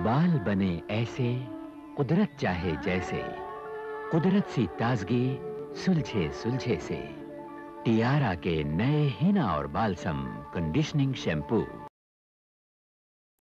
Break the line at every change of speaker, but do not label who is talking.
बाल बने ऐसे कुदरत चाहे जैसे, कुदरत सी ताजगी सुलझे सुलझे से। टियारा के नए हिना और बालसम कंडीशनिंग शैम्पू।